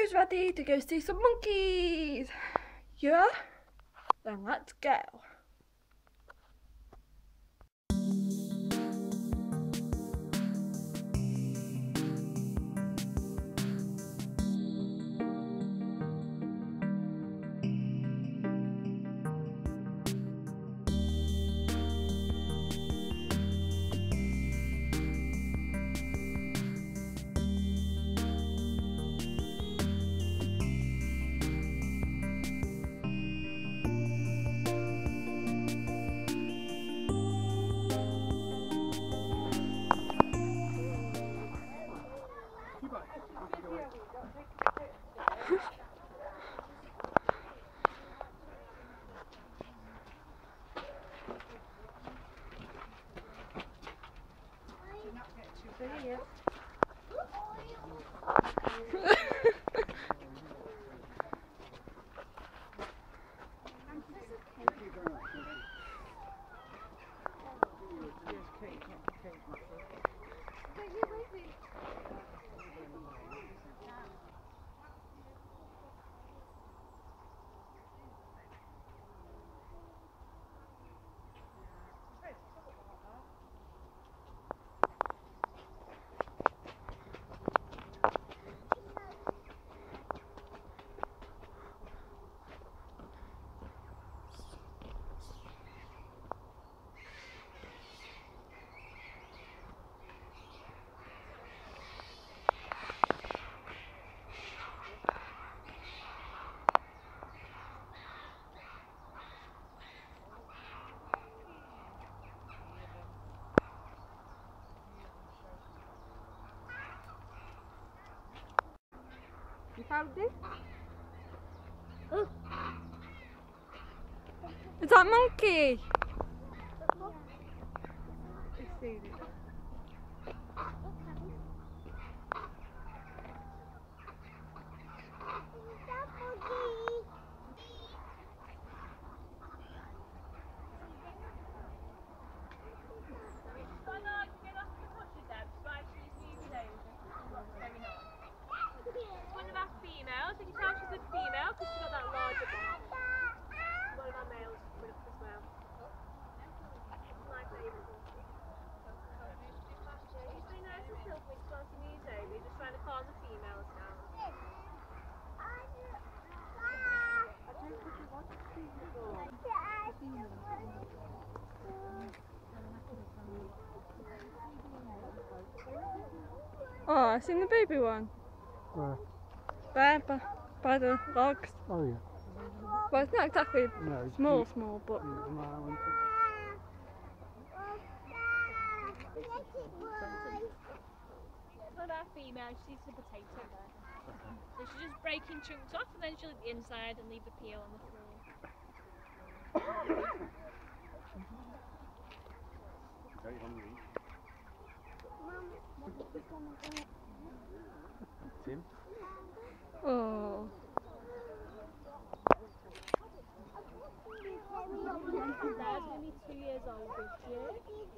who's ready to go see some monkeys? Yeah? Then let's go. You found it? Is that monkey? It's seen it. Oh, I've seen the baby one. Where? There, by the logs. Oh yeah. Well, it's not exactly No, it's small, cute. small, but... One of our females, she's the potato there. So she's just breaking chunks off and then she'll eat the inside and leave the peel on the floor. Very hungry. Tim? Oh. There's only 2 years old this year.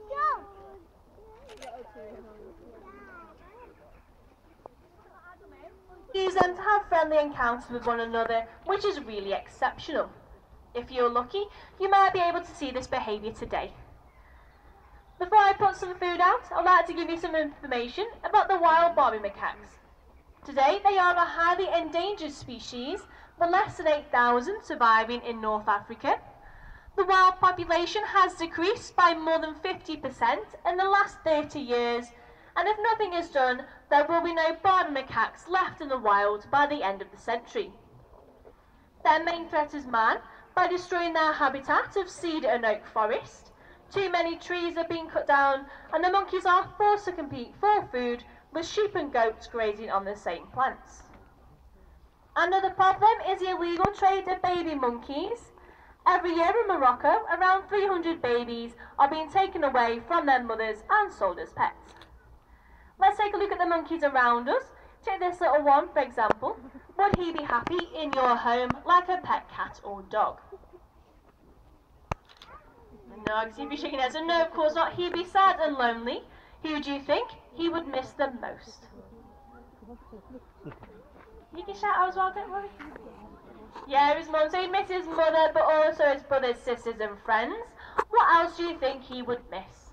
Use them to have friendly encounters with one another, which is really exceptional. If you're lucky, you might be able to see this behaviour today. Before I put some food out, I'd like to give you some information about the wild Barbie macaques. Today, they are a highly endangered species, with less than 8,000 surviving in North Africa. The wild population has decreased by more than 50% in the last 30 years, and if nothing is done, there will be no Barbie macaques left in the wild by the end of the century. Their main threat is man, by destroying their habitat of cedar and oak forest. Too many trees are being cut down, and the monkeys are forced to compete for food with sheep and goats grazing on the same plants. Another problem is the illegal trade of baby monkeys. Every year in Morocco, around 300 babies are being taken away from their mothers and sold as pets. Let's take a look at the monkeys around us. Take this little one, for example. Would he be happy in your home like a pet cat or dog? No, I can see if you're shaking heads. And no, of course not. He'd be sad and lonely. Who do you think he would miss the most? You can shout out as well, don't worry. Yeah, his mum. So he misses his mother, but also his brothers, sisters and friends. What else do you think he would miss?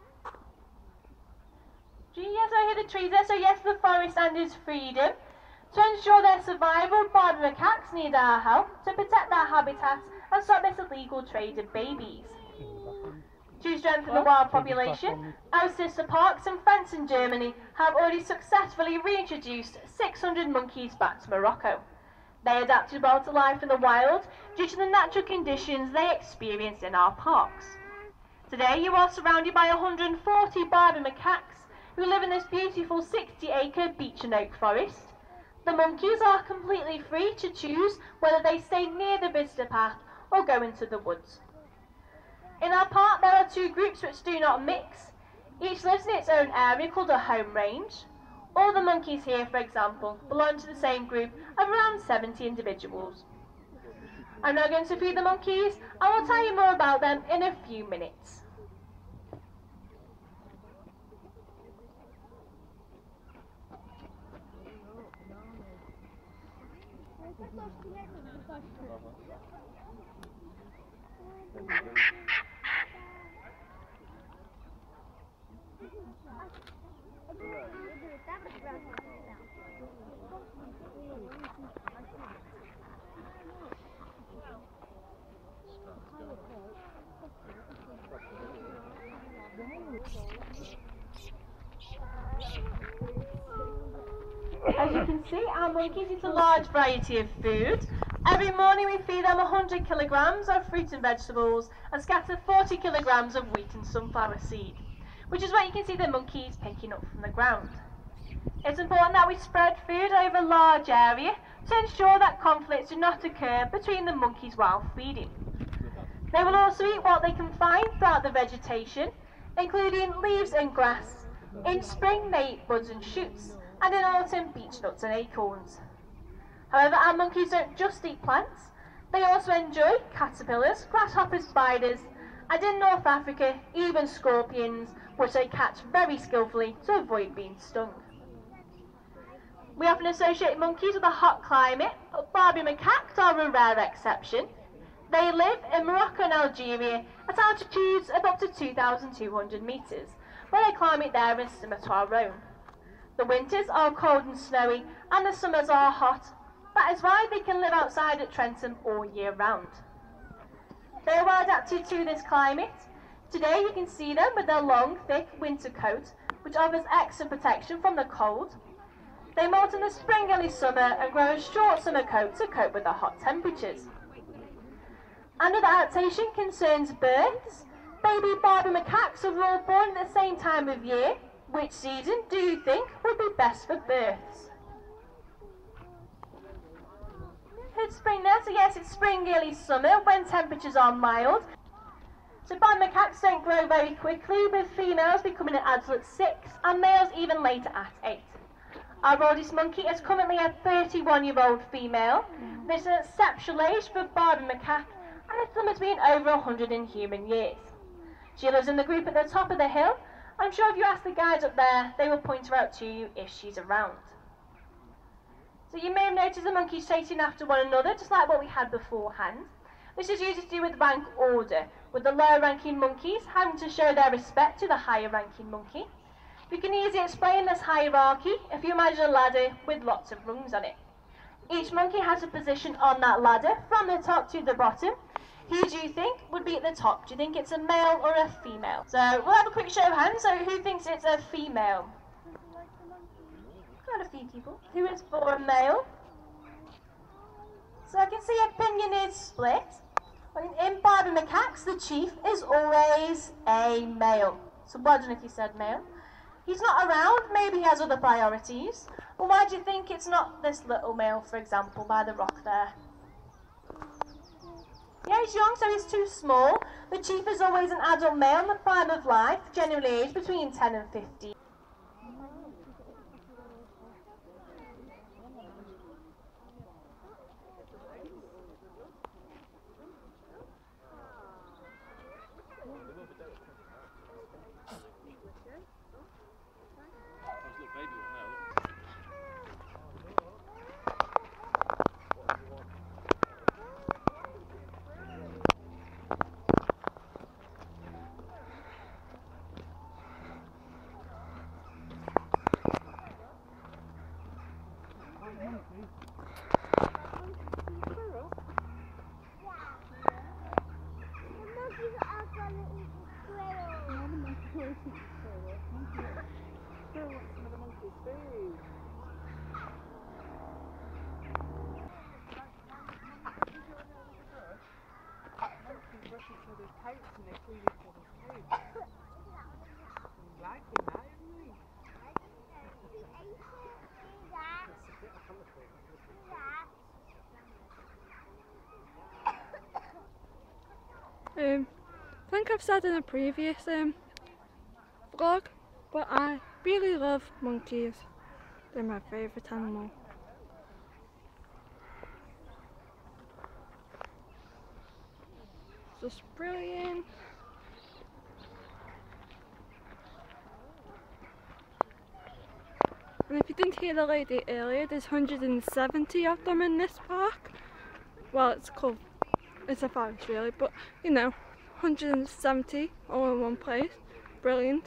Yes, I hear the trees there. So yes, the forest and his freedom. To ensure their survival, Barbary macaques need our help to protect their habitats and stop this illegal trade of babies. To strengthen the wild population, our sister parks and France in Germany have already successfully reintroduced 600 monkeys back to Morocco. They adapted well to life in the wild due to the natural conditions they experience in our parks. Today you are surrounded by 140 Barbary macaques who live in this beautiful 60-acre beech and oak forest. The monkeys are completely free to choose whether they stay near the visitor path or go into the woods. In our park there are two groups which do not mix. Each lives in its own area called a home range. All the monkeys here, for example, belong to the same group of around 70 individuals. I'm now going to feed the monkeys and will tell you more about them in a few minutes. As you can see, our monkeys eat a large variety of food. Every morning we feed them 100 kilograms of fruit and vegetables and scatter 40 kilograms of wheat and sunflower seed, which is what you can see the monkeys picking up from the ground. It's important that we spread food over a large area to ensure that conflicts do not occur between the monkeys while feeding. They will also eat what they can find throughout the vegetation, including leaves and grass. In spring they eat buds and shoots, and in autumn beech nuts and acorns. However, our monkeys don't just eat plants, they also enjoy caterpillars, grasshoppers, spiders, and in North Africa, even scorpions, which they catch very skillfully to avoid being stung. We often associate monkeys with a hot climate, but Barbary macaques are a rare exception. They live in Morocco and Algeria at altitudes of up to 2,200 metres, where the climate there is similar to our own. The winters are cold and snowy, and the summers are hot. That is why they can live outside at Trentham all year round. They are well adapted to this climate. Today you can see them with their long, thick winter coat, which offers extra protection from the cold. They molt in the spring, early summer, and grow a short summer coat to cope with the hot temperatures. Another adaptation concerns births. Baby Barbary macaques are all born at the same time of year. Which season do you think would be best for births? It's spring now, so yes, it's spring, early summer, when temperatures are mild. So Barbary macaques don't grow very quickly, with females becoming an adult at 6 and males even later at 8. Our oldest monkey is currently a 31-year-old female. This is an exceptional age for Barbary macaque, and it's somewhere between over 100 in human years. She lives in the group at the top of the hill. I'm sure if you ask the guides up there, they will point her out to you if she's around. So you may have noticed the monkeys chasing after one another, just like what we had beforehand. This is usually to do with rank order, with the lower ranking monkeys having to show their respect to the higher ranking monkey. You can easily explain this hierarchy if you imagine a ladder with lots of rungs on it. Each monkey has a position on that ladder from the top to the bottom. Who do you think would be at the top? Do you think it's a male or a female? So we'll have a quick show of hands. So who thinks it's a female? Quite a few people. Who is for a male? So I can see opinion is split. In Barbary macaques, the chief is always a male. So well done if you said male. He's not around, maybe he has other priorities. Well, why do you think it's not this little male, for example, by the rock there? Yeah, he's young, so he's too small. The chief is always an adult male in the prime of life, generally aged between 10 and 15. I think I've said in a previous vlog, but I really love monkeys. They're my favourite animal. Just brilliant. And if you didn't hear the lady earlier, there's 170 of them in this park. Well, it's a forest really, but you know, 170 all in one place. Brilliant.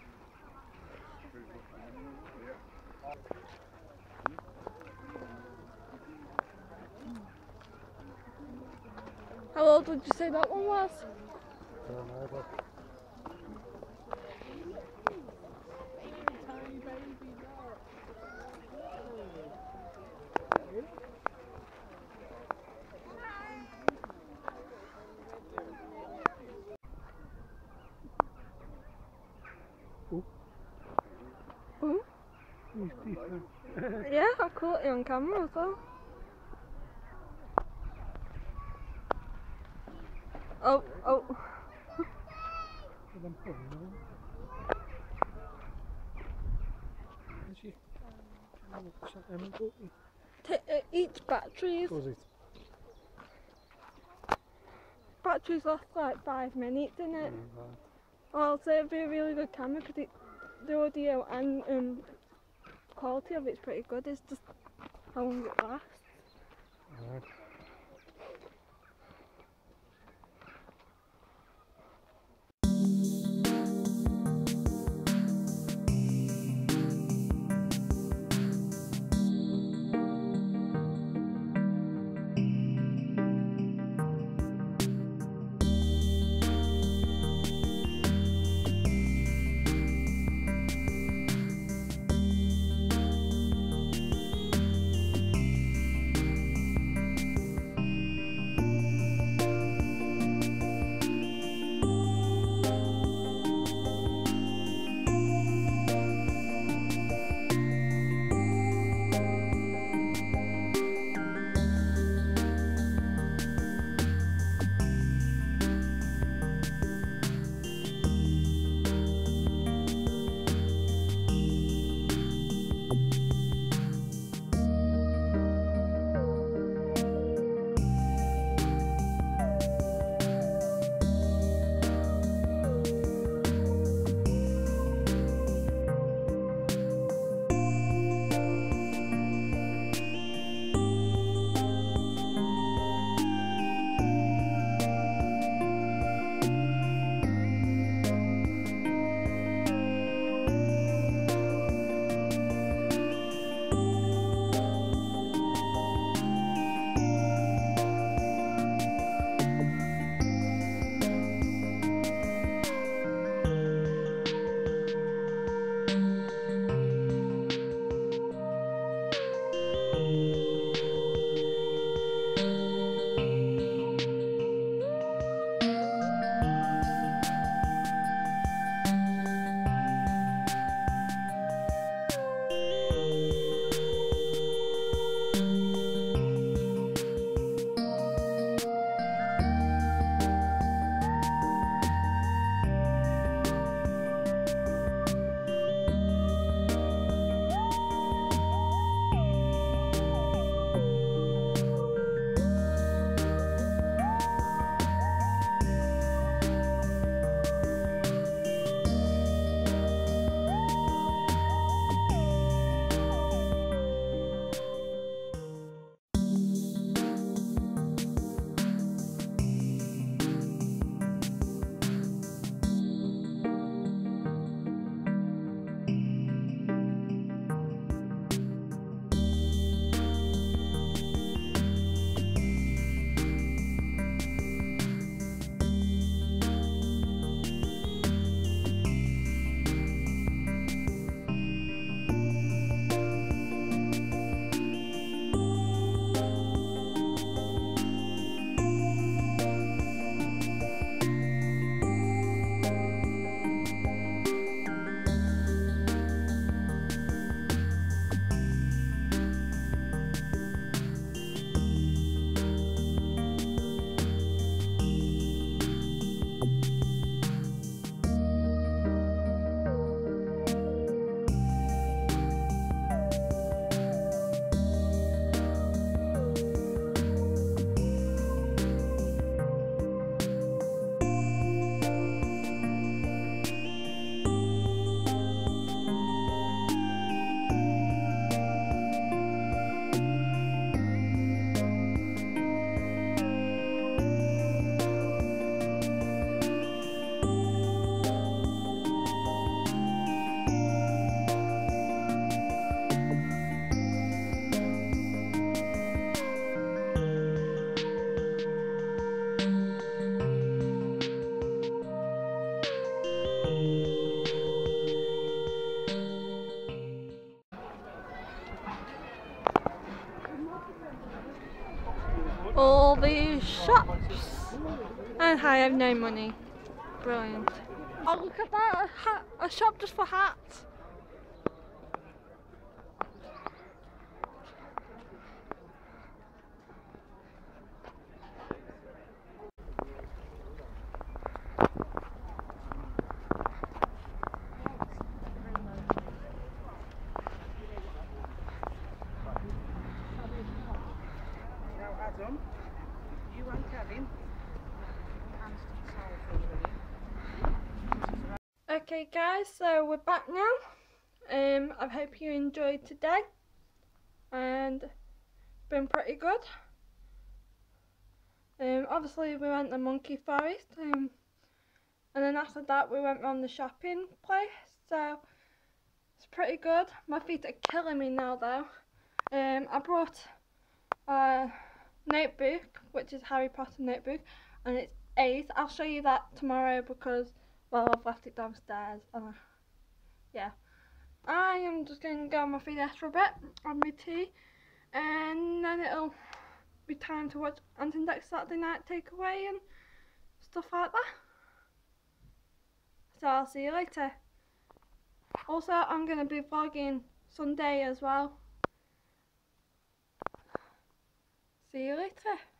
How old would you say that one was? Oh. Yeah, I caught it on camera as well. Oh. It eats batteries. Batteries last like 5 minutes, innit? Well, I'd say it'd be a really good camera because the audio and quality of it's pretty good. It's just how long it lasts. all these shops. And I have no money. Brilliant. Oh, look at that, a shop just for hats. Now, Adam, you and Kevin. Okay guys, so we're back now. I hope you enjoyed today, and it's been pretty good. Obviously we went to Monkey Forest, and then after that we went round the shopping place, so it's pretty good. My feet are killing me now though. I brought a notebook, which is Harry Potter notebook, and it's 8. I'll show you that tomorrow because, well, I've left it downstairs, and yeah. I am just going to go on my feet for a bit, have my tea, and then it'll be time to watch Ant and Dec's Saturday Night Takeaway and stuff like that. So I'll see you later. Also, I'm going to be vlogging Sunday as well. See you later.